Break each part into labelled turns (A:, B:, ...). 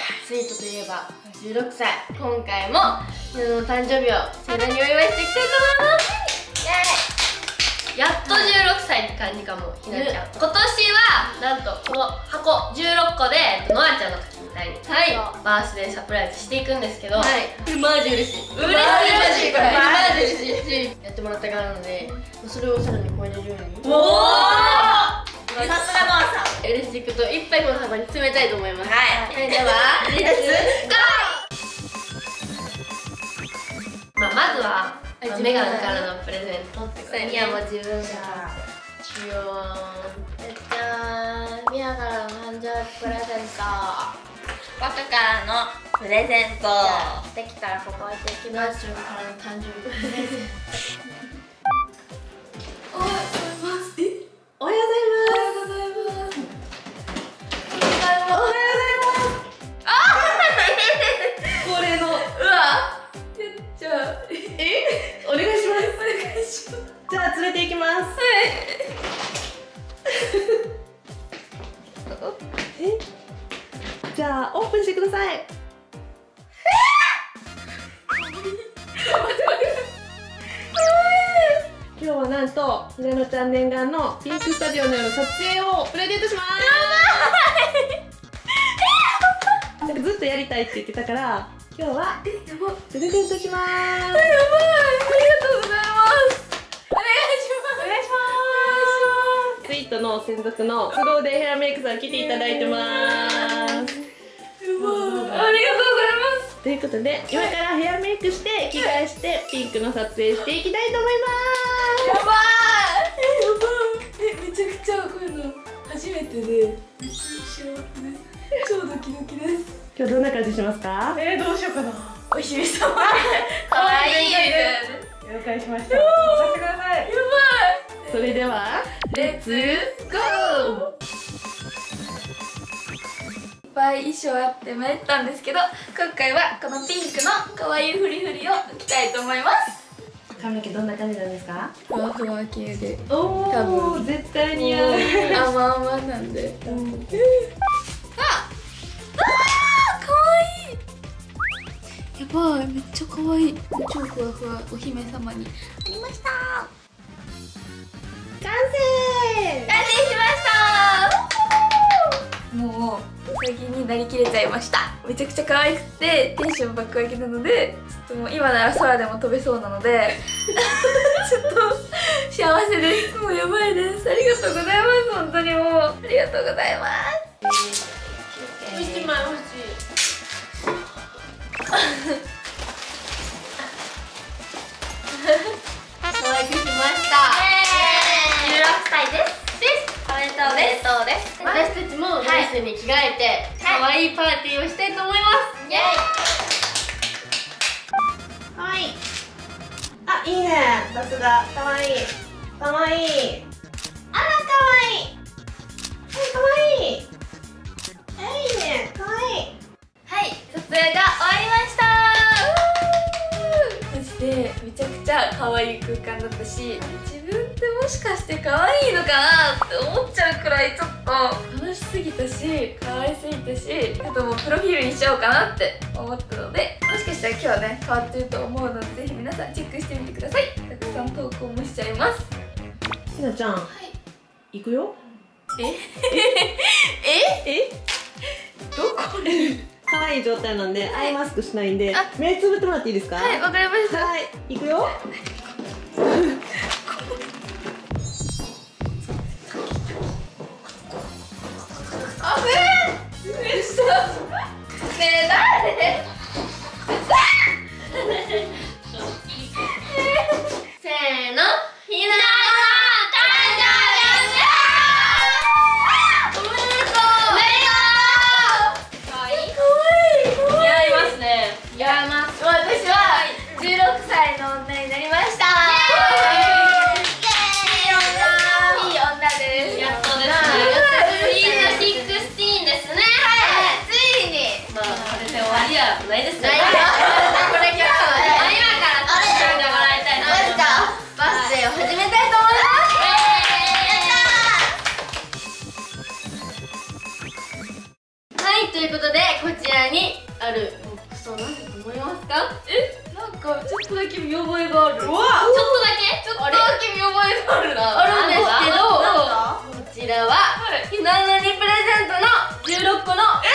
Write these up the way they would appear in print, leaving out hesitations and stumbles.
A: スイートといえば16歳。今回もひなの誕生日を盛大にお祝いしていきたいと思います。やっと16歳って感じかも、ひなちゃん。今年はなんとこの箱16個でノアちゃんの時みたいにバースデーサプライズしていくんですけど、マジ嬉しい。嬉しい。これマジ嬉しい。やってもらったからなので、それをさらに超えれるように。おお、さすがノアさん。嬉しいこといっぱいこの幅に詰めたいと思います。はい、ではレッツゴー。まずはメガネからのプレゼントってことにはもう自分がしよう。じゃーん、ミヤからの誕生日プレゼント、
B: 僕からのプレゼント
A: できたらここ置いていきます。自分からの誕生日プレゼント。おはようございます。おはようございます。これの、うわ、じゃあ、お願いします。お願いします。じゃあ連れて行きます。はい。じゃあオープンしてください。今日はなんとひなのちゃん念願のピンクスタジオのような撮影をプレゼントします。なんかずっとやりたいって言ってたから今日はプレゼントします。やばい、ありがとうございます。お願いします。お願いします。スイートの専属のスローデイヘアメイクさん来ていただいてます。ありがとうございます。ということで今からヘアメイクして着替えしてピンクの撮影していきたいと思います。やばい。めちゃくちゃこういうの初めてでめっちゃ幸せです。超ドキドキです。今日どんな感じしますか？どうしようかな。お姫様。可愛い。了解しました。任せてください。やばい。それではレッツゴー。
B: いっぱい衣装あって迷ったんですけど、今回はこのピンクの可愛いフリフリを着たいと思います。
A: 髪の毛どんな感じなんですか？
B: ふわふわ系で、
A: おお、絶対似合う。
B: 甘々なんで。やばい、めっちゃ可愛い。超ふわふわお姫様になりました。
A: 完成。
B: 完成しました。もううさぎになりきれちゃいました。めちゃくちゃ可愛くてテンション爆上げなので、ちょっともう今なら空でも飛べそうなのでちょっと幸せです。もうやばいです。ありがとうございます。本当にもうありがとうございます。
A: 1枚欲しい。可愛くしました。
B: 16歳です。おめでとうです。
A: 私たちもドレスに着替えて可愛いパーティーをしたいと思います。イエーイ。可愛い。あ、いいね。さすが。可愛い。可愛い。あら、可愛い。可愛い。いいね。可愛い。
B: はい、撮影が終わりました。マジでめちゃくちゃ可愛い空間だったし、自分ってもしかして可愛いのかなって思っちゃうくらいちょっと楽しすぎたし、可愛すぎたし、あともうプロフィールにしようかなって思ったので、もしかしたら今日はね変わってると思うので、ぜひ皆さんチェックしてみてください。たくさん投稿もしちゃいます。
A: ひなちゃん、行くよ。どこに可愛い状態なんでアイマスクしないんで目つぶってもらっていいですか？
B: はい、わかりました。
A: はい、行くよ。
B: あぶねえ、嘘。ねえ、誰？
A: せーの、ひなないそうなんだと思いますか？
B: なんかちょっとだけ見覚えがある。
A: ちょっとだけ
B: ちょっとだけ見覚えがあるな。
A: あるんですけど、
C: なんだ
A: こちらはひなのにプレゼントの16個の
B: これ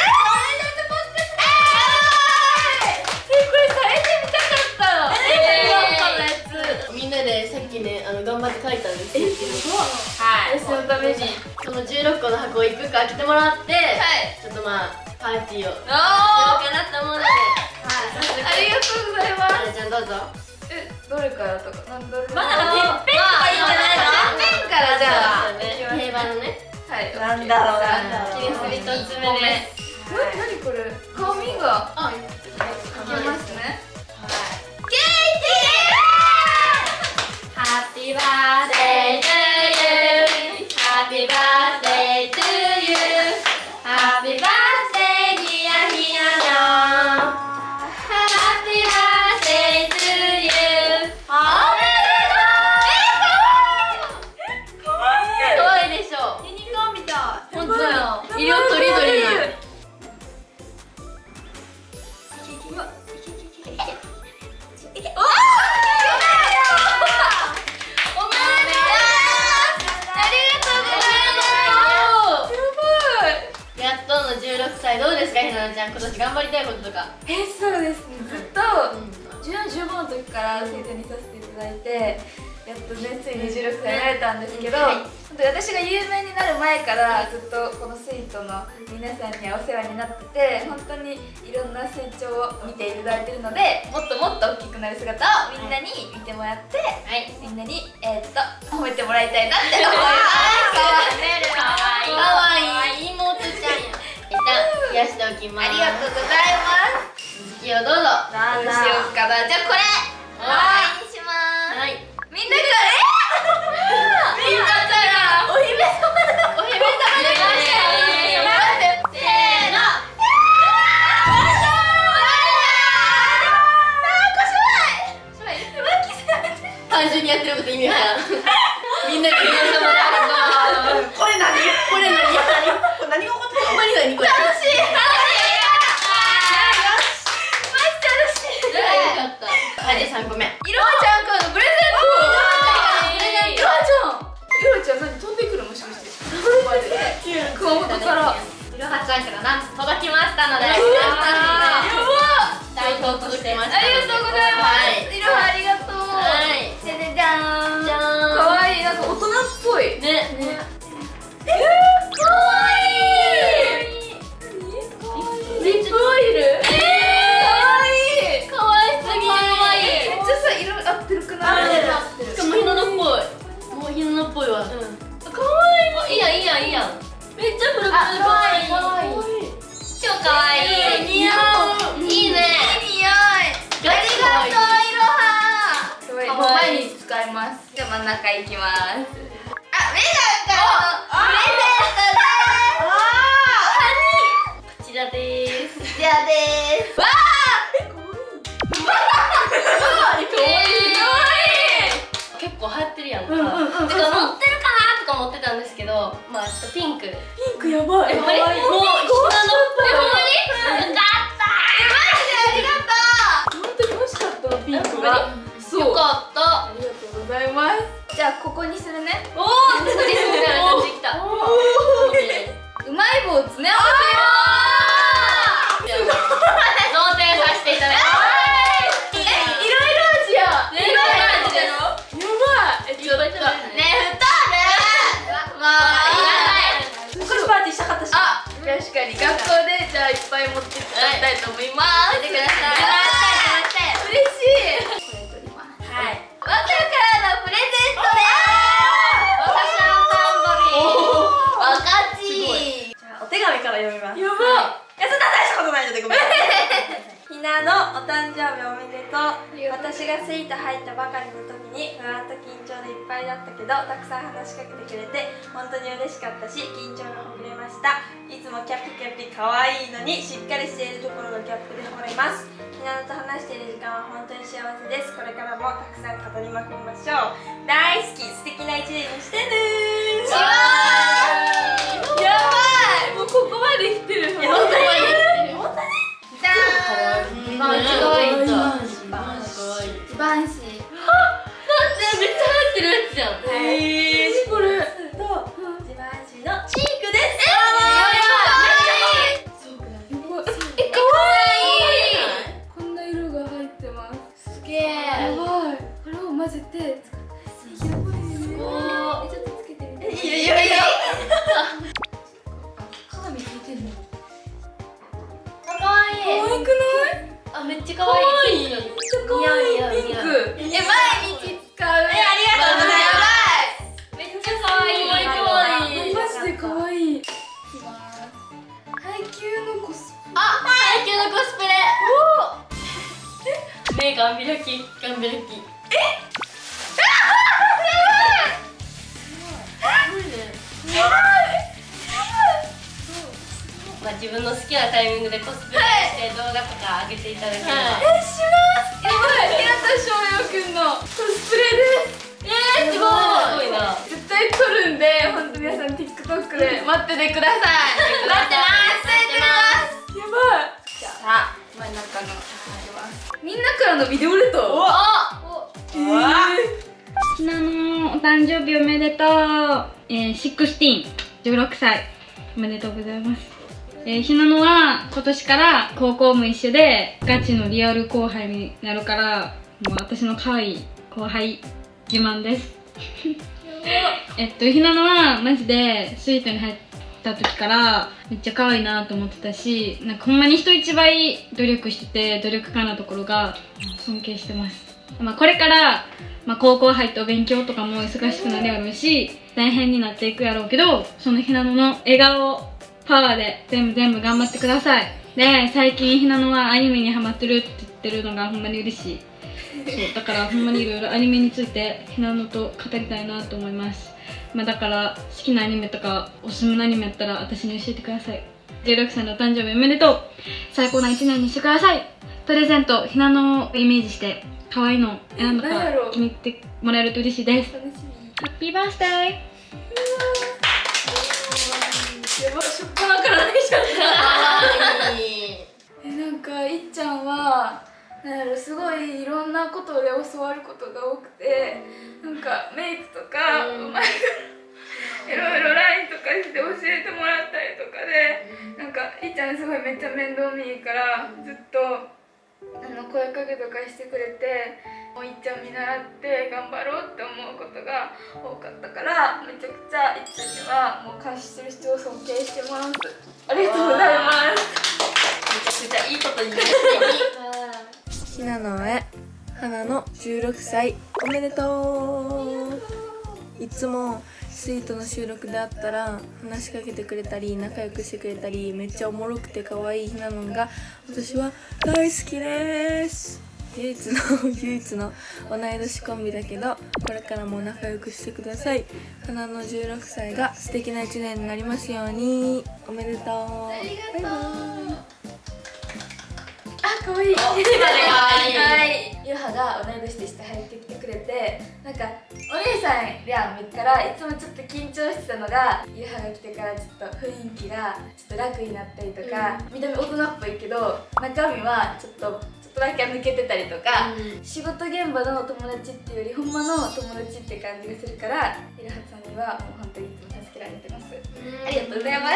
B: されてみたかった。
A: みんなでさっきね頑張って書いたんですけど、
B: はい。私のために。
A: その16個の箱を1個開けてもらって、
B: はい。
A: ちょっとまあパーティーをやろう
B: あ
A: かなと思うので、
B: ありがとうございます。
A: あれちゃんどうぞ。
B: どれからとか、なんだろう。
C: まだてっぺんとかいいんじゃないの？
B: てっぺんからじゃあ。
A: 定番のね。
B: はい。
C: なんだろうなんだろう。
A: 記念する1つ目です。
B: 何これ？紙が。
A: あ、
B: 書けますね。
A: Happy birthday to you. Happy birthday to you. Happy birthday dear Hinano. Happy birthday to you.
C: あ
A: かわいいでしょ。
C: ユニコーンみたい。
A: 本当よ。色とりどり。16歳どうですかひなのちゃん、今年頑張りたいこととか。
B: そうですね。ずっと14、15の時から生徒にさせていただいて、やっとねついに16歳になれたんですけど、本当に私が有名になる前からずっとこの生徒の皆さんにはお世話になってて、本当にいろんな成長を見ていただいてるので、もっともっと大きくなる姿をみんなに見てもらって、みんなに褒めてもらいたいなって思います。
A: かわいい妹ちゃんや。一旦冷やしておきます。
B: ありがとうございます。
A: 次をどうぞ。
B: どうしようかな。じゃあこれお願いします。
A: はい。
B: みんなからみんなからお姫様だ。お姫様出ましたよ。せーの。
A: 単純にやってること意味わからん。みんながお姫様だ。
C: これ何？
A: これ何？
C: これ何が起こってるの？
A: 何これ？
B: 楽しい。
A: よかった。はい、3個目。
B: いろはちゃんからのプレゼント。いろはちゃん何飛んでくるもしかして。熊本から。
A: いろはちゃんからなんと届きましたので。
B: やば。
A: 大東届きました。
B: ありがとうございます。いろはありがとう。
A: はい。
B: じゃじゃじゃーん。
A: じゃーん。
B: かわいい、なんか大人っぽい。
A: ね。
B: かわいい。リップオイル。かわいい。
A: かわいすぎる。
B: めっちゃさ、色合ってるくない？
A: しかもひなのっぽい。もうひなのっぽいわ。かわいい。いいやんいいやんいいやん。めっちゃプルプル。かわいい。超かわいい。似合う。いいね。
B: いい匂い。ありがとう、いろは。すごい。もう毎日使います。じゃあ真ん中いきます。あ、メガンからのプレゼントです。
A: こちらでーす。
B: こちらでーす。わ
A: 結構流行ってるやんか。だから持ってるかなとか思ってたんですけど、まあちょっとピンク。
C: ピンクやばい。
A: ほんまにもうひなのほんまによかった。
B: ありがとう。
C: 本当に欲しかったのピンクが。
A: そう。よかった。
B: ありがとうございます。じゃあここにするね。
A: おお、クリスみたいな感じできた。
B: うまい棒詰め合わせよ。
A: 贈呈させていただきます。
B: いろいろ味や。
A: いろいろ味だよ。
B: やばい。
A: ちょっとね、太る。まあ、いらない。
C: 年越しパーティーしたかったし。
B: あ、確かに学校でじゃあいっぱい持ってきたいと思います。
A: 見てください。
B: 嬉しい。これ取ります。はい。わかからのプレゼントです。
A: わかしゃんタンバリン。
B: わかち。
C: じゃあお手紙から読みます。
B: やば。
C: いや、そんな大したことないのでごめん。ひなのお誕生日おめでとう。私がスイート入ったばかりの時に不安と緊張でいっぱいだったけど、たくさん話しかけてくれて本当に嬉しかったし、緊張がほぐれました。いつもキャピキャピ可愛いのにしっかりしているところのギャップで惚れます。ひなのと話している時間は本当に幸せです。これからもたくさん語りまくりましょう。大好き、素敵な一年にしてねー。
B: やばい。もうここまで来てる。
C: 本当に
B: じゃーん。
A: 2番
B: 混ぜてやばいね。ちょっとつけてみて。
A: いや
B: 鏡ついてんの。
A: かわいい。
B: 可愛くない？
A: あ、めっちゃかわいい。
B: めっちゃ可愛いピンク。毎日使う。
A: ありがとうございます。めっちゃかわいい。かわいい。
B: マジで可愛い。配給のコスプレ。
A: 配給のコスプレ。目がん開き。まあ自分の好きなタイミングでコスプレして動画とか上げていただければ。
B: します。やばい。平田翔陽くんのコスプレです。
A: すごいな。
B: 絶対撮るんで、本当皆さん TikTok で待っててください。
A: 待ってます。
B: やばい。じゃあ真ん中の入ります。みんなからのビデオレター。
D: ひなのお誕生日おめでとう。16歳おめでとうございます。ひなのは今年から高校も一緒でガチのリアル後輩になるから、もう私の可愛い後輩自慢ですひなのはマジでスイートに入った時からめっちゃ可愛いなと思ってたし、なんかほんまに人一倍努力してて努力家なところが尊敬してます。まあ、これから、高校入ってお勉強とかも忙しくなるやろうし大変になっていくやろうけど、そのひなのの笑顔パワーで全部頑張ってください。で、最近ひなのはアニメにハマってるって言ってるのがほんまに嬉しい。そうだからほんまにいろいろアニメについてひなのと語りたいなと思います。だから好きなアニメとかおすすめのアニメやったら私に教えてください。16歳のお誕生日おめでとう。最高な1年にしてください。プレゼントひなのをイメージして可愛いの選んだから気に入ってもらえると嬉しいです。ハッピーバースデー。
B: やばい、しょっぱなから泣いちゃった。なんかいっちゃんはなんやろ、すごいいろんなことで教わることが多くて、なんかメイクとか前からいろいろ LINE とかして教えてもらったりとかで、なんかいっちゃんすごいめっちゃ面倒見いいからずっと声かけとかしてくれて、もういっちゃん見習って頑張ろうって思うことが多かったから、めちゃくちゃいっちゃんにはもう監視する人を尊敬してます。ありがとうございます。
A: めちゃくちゃいいことになって
C: ひなのへ花の16歳おめでとう。いつもスイートの収録であったら話しかけてくれたり仲良くしてくれたりめっちゃおもろくて可愛いひなのが私は大好きです。唯一の同い年コンビだけどこれからも仲良くしてください。花の16歳が素敵な1年になりますように。おめでとう。バイバイ。
B: あ、かわいい。
A: かわいい。
B: ゆはが同い年でして入ってきてくれて、なんかお姉さんやんからいつもちょっと緊張してたのが、ゆはが来てからちょっと雰囲気がちょっと楽になったりとか、見た目大人っぽいけど中身はちょっとだけ抜けてたりとか、仕事現場の友達っていうよりほんまの友達って感じがするから、いろはさんにはもう本当にいつも助けられてます。ありがとうございます。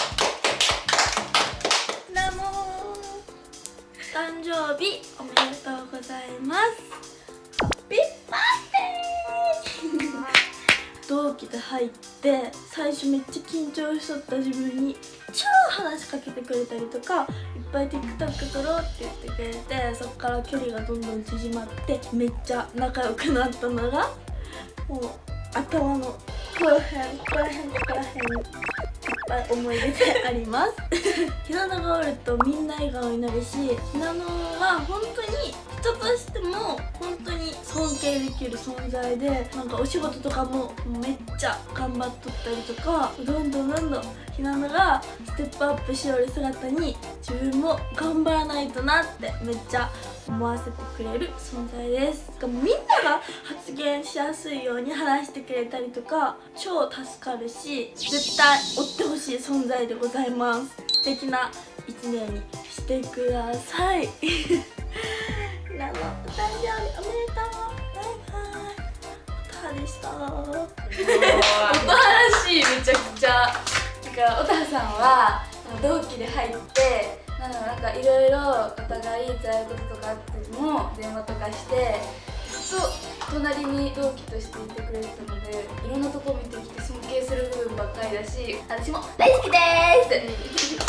C: どうも誕生日おめでとうございます。ハッピーバースデー同期で入って最初めっちゃ緊張しとった自分に超話しかけてくれたりとか、いっぱい TikTok 撮ろうって言ってくれて、そこから距離がどんどん縮まってめっちゃ仲良くなったのがもう頭のここら辺にいっぱい思い出でありますひなのがおるとみんな笑顔になるし、ひなのは本当に人としても本当に尊敬できる存在で、なんかお仕事とかもめっちゃ頑張っとったりとか、どんどんひなのがステップアップしよる姿に自分も頑張らないとなってめっちゃ思わせてくれる存在です。みんなが発言しやすいように話してくれたりとか超助かるし、絶対追ってほしい存在でございます。素敵な一年にしてくださいひなのお誕生日おめでとう。バイバイ。おたはでした
B: おたはらしい。めちゃくちゃなんかおたはさんは同期で入ってなんかいろいろお互い辛いこととかあった時も電話とかしてずっと隣に同期としていてくれてたので、いろんなとこ見てきて尊敬する部分ばっかりだし、私も大好きでーす。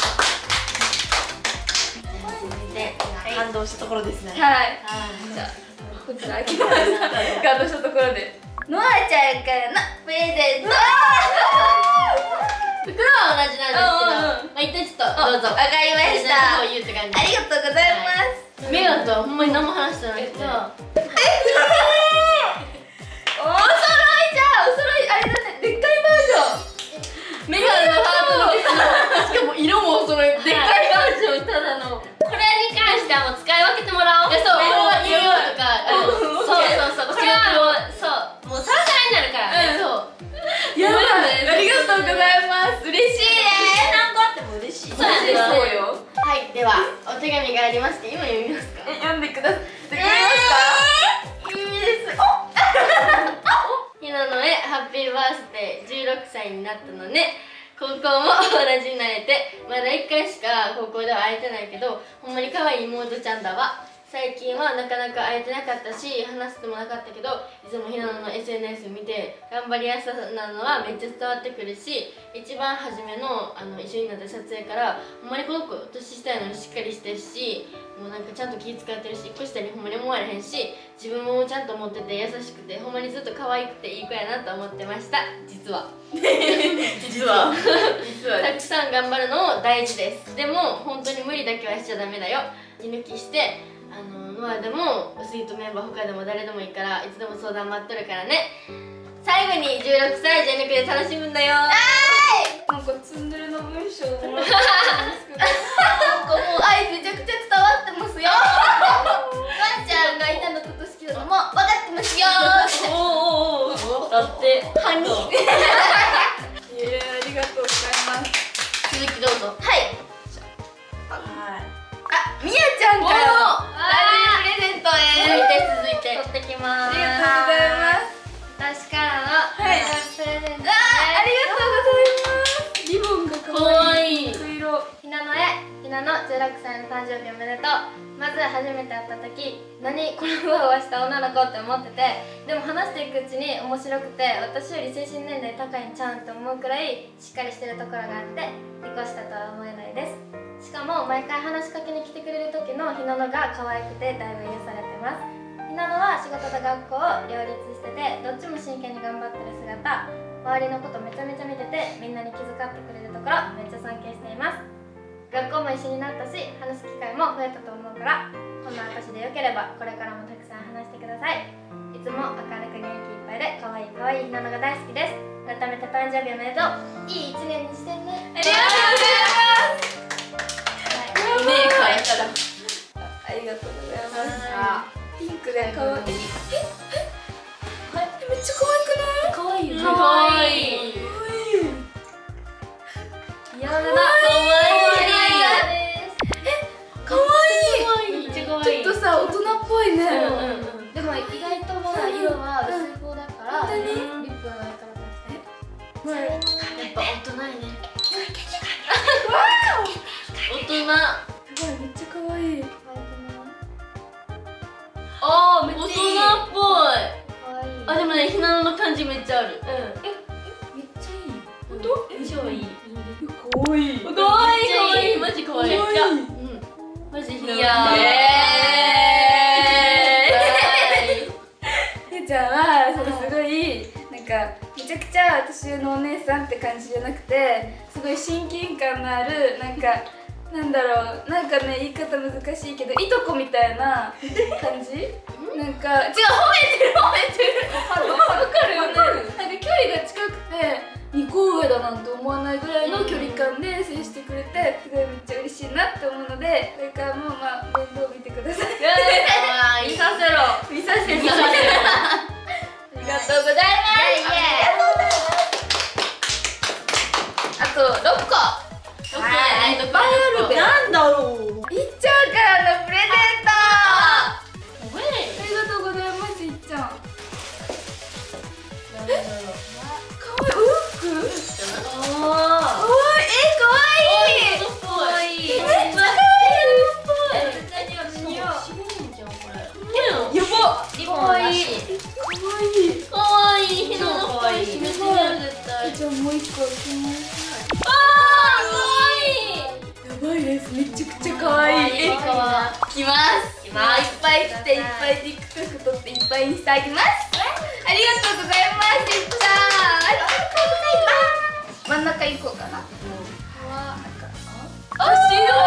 C: 感動したところですね。
B: はい。じゃあこちら開けます。感動したところで。ノアちゃんからのプレゼント。
A: 袋は同じなんですけど、まあ一旦ちょっとどうぞ。
B: わかりました。
A: ありがとう
B: ございます。
A: メガとほんまに何も話してないけど。
B: お揃いじゃん。お揃いあれだね。でっかいバージョン。メガのハートのしかも色もお揃い。でっかいバージョンただの。
A: これに関してはもう使い分けてもらおう。
B: いやそう。
A: 色とか、そう。これはもうそうもうサラサラになるからね。そう。
B: やばい。ありがとうございます。嬉しいね。
C: 何個あっても嬉しい。
A: そうなんです。
B: そうよ。
A: はい、ではお手紙がありまして今読みますか。
B: 読んでくださってくれますか？いいです。
A: ひなのへハッピーバースデー。16歳になったのね。高校も同じになれてまだ1回しか高校では会えてないけど、ほんまに可愛い妹ちゃんだわ。最近はなかなか会えてなかったし話すてもなかったけど、いつもひなのの SNS 見て頑張りやすさなのはめっちゃ伝わってくるし、一番初めの一緒になった撮影からほんまにこの子年下やのにしっかりしてるし、もうなんかちゃんと気遣ってるし、1個下にほんまに思われへんし、自分もちゃんと思ってて優しくてほんまにずっと可愛くていい子やなと思ってました。実は
B: 実は
A: たくさん頑張るのも大事です。でも本当に無理だけはしちゃダメだよ。息抜きしてノアでもスイートメンバー他でも誰でもいいからいつでも相談待っとるからね。最後に16歳全力で楽しむんだよ。
B: なんかツンデレの文章をもらったんですけど、なんかもう愛めちゃくちゃ伝わってますよ。ワンちゃんがいたのこと好きなのも分かってますよ。
A: おおだって
B: ハニー。ありがとうございます。
A: 続きどうぞ。
B: はい。みやちゃんからの誕生日プレゼント
A: 続いて取ってきます。
B: ありがとうございます。
A: 私からの
B: はい
A: プレゼントです。
B: ありがとうございます。リボンが可愛い。黄色。
A: ひなの16歳の誕生日おめでとう。まず初めて会った時、何このふわふわした女の子って思ってて、でも話していくうちに面白くて、私より精神年齢高いんちゃうんって思うくらいしっかりしてるところがあって離婚したとは思えないです。しかも毎回話しかけに来てくれる時のひなのが可愛くてだいぶ癒されてます。ひなのは仕事と学校を両立しててどっちも真剣に頑張ってる姿、周りのことめちゃめちゃ見ててみんなに気遣ってくれるところめっちゃ尊敬しています。学校も一緒になったし話す機会も増えたと思うから、こんな私でよければこれからもたくさん話してください。いつも明るく元気いっぱいで可愛い可愛いひなのが大好きです。改めて誕生日おめでとう。いい一年にしてね。
B: ありがとうございます。
A: 目変えたら
B: ありがとうございます。ピンクで可愛い。めっちゃ可愛くない？
A: 可愛いよね。
B: 可愛い。
A: やだな。可愛い。
B: 可愛い。
A: めっちゃ可愛い。
B: ちょっとさ大人っぽいね。
A: でも意外とまだ色は薄い方だから、
B: 本当に
A: リップの上から出して。やっぱ大人やね。大人。
B: めっちゃ可愛い。
A: ああ、めっちゃ大人っぽい。
B: 可愛い。
A: あ、でもね、ひなのの感じめっちゃある。
B: めっちゃいい。
A: 本当？超いい。
B: 可愛い。
A: 可愛い。マジ可愛い。いや、マジひなの。いや
B: ひなちゃんはすごいなんかめちゃくちゃ私のお姉さんって感じじゃなくて、すごい親近感のあるなんか。なんだろう、なんかね言い方難しいけどいとこみたいな感じなんか違う、褒めてるわかるよね。なんか距離が近くて2個上だなんて思わないぐらいの距離感で接してくれて、すごいめっちゃ嬉しいなって思うので、これからもまあ面倒見てください。
A: 見させろ。
B: 見させてください。ありがとうございます。あと6個。
A: はい、
B: いっぱいあるで。
C: なんだろう。
B: いっちゃんからのプレゼント。ありがとうございます。いっちゃん。かわいい。お洋服。かわいい。かわいい。
A: かわいい。
B: めっちゃかわいい。 ばいです。めちゃくちゃ可愛い。来ます。いっぱい来て、いっぱい TikTok 撮って、いっぱいインスタあげます。ありがとうございます。せっちゃん、ありがとうございます。真ん中行こうかな。あ、しよう。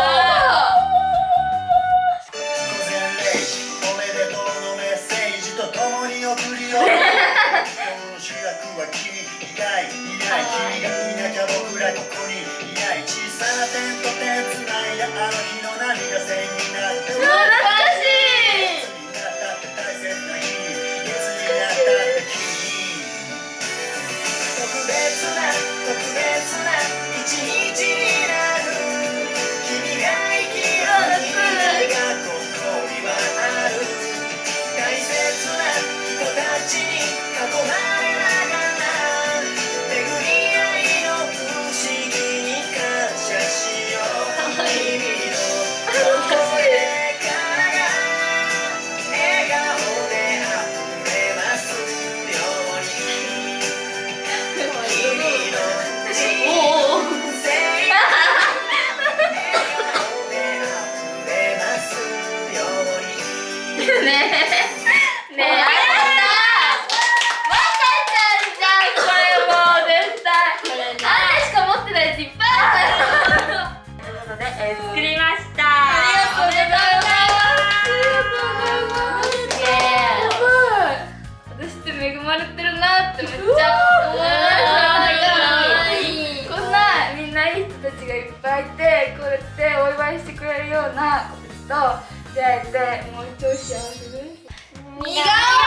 B: してくれるような子たちと出会えて、もう超幸せです。似顔絵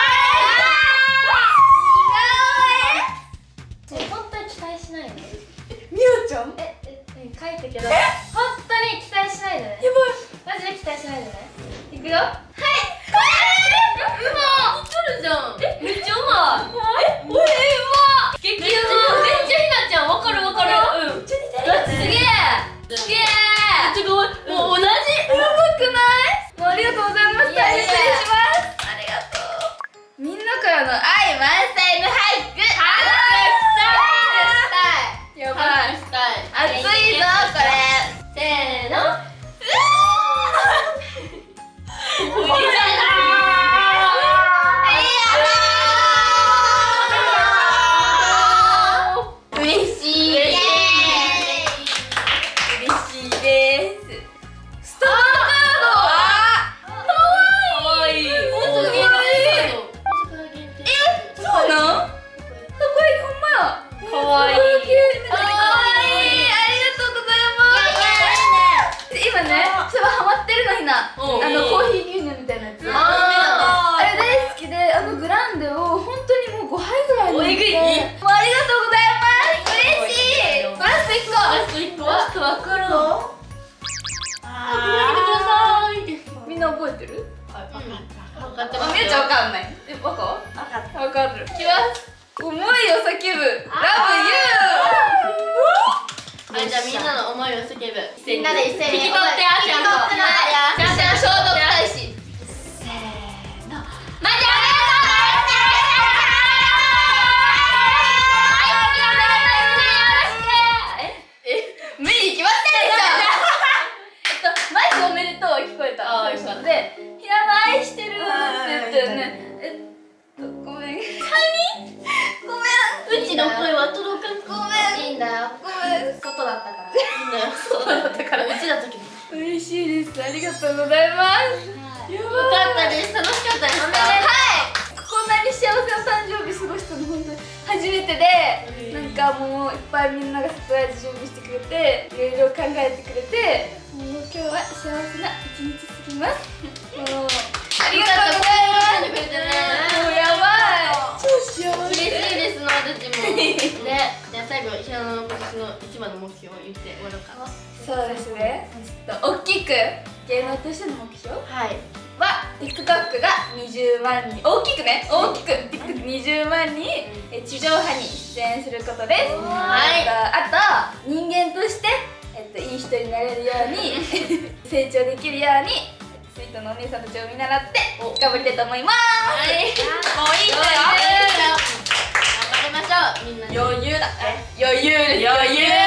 A: 本当に期待しないで。
B: みおちゃん
A: 書いたけど本当に期待しないでね。
B: や
A: マジで期待しないでね。いくよ。はい。うまっ。撮るじゃん。めっちゃうまい。うまっ。激うま。めっちゃひなちゃん。わかるわかる。うん。すげえ。すげえ。ちょっともう同じ。うまくない？もうありがとうございました。失礼します。ありがとう。みんなからの愛満載の俳句。やばい。熱いぞこれ。せーの。コーヒー牛乳みたいなやつ。あれ大好きで、グランデを本当にもう5杯ぐらい飲んで、もうありがとうございます。嬉しい。ラスト1個。ラストわかるの？みんな覚えてる？分かった。みゆちゃん分かんない。分かる。いきます。思いを叫ぶ。ラブユー。じゃあみんなの思いを叫ぶ。みんなで一斉に。引き取ってあちゃんと。消毒大使。せーの。マジありがとう。無理に決まってるじゃん。マイクおめでとう聞こえた。で、平野愛してるって言ったよね。ごめん。何？ごめん。うちの声は届かん。ごめん。いいんだよ。ごめん。外だったから。いいんだよ。外だったから。うちだったけど。嬉しいです。ありがとうございます。よかったです。楽しかったですか？はい。こんなに幸せな誕生日過ごしたの本当に初めてで、なんかもういっぱいみんながサプライズ準備してくれて、いろいろ考えてくれて、もう今日は幸せな一日過ぎます。もうありがとうございます。もうやばい。超幸せ。嬉しいですの私も。で、じゃあ最後平野の今年の一番の目標を言って終わろうかな。そうですね。大きく芸能としての目標は TikTok が20万人、大きく TikTok 20万人地上波に出演することです。あと人間としていい人になれるように成長できるようにスイートのお姉さんたちを見習って頑張りたいと思います。もういいんだよ。頑張りましょう。みんな余裕だ。
B: 余裕です。余裕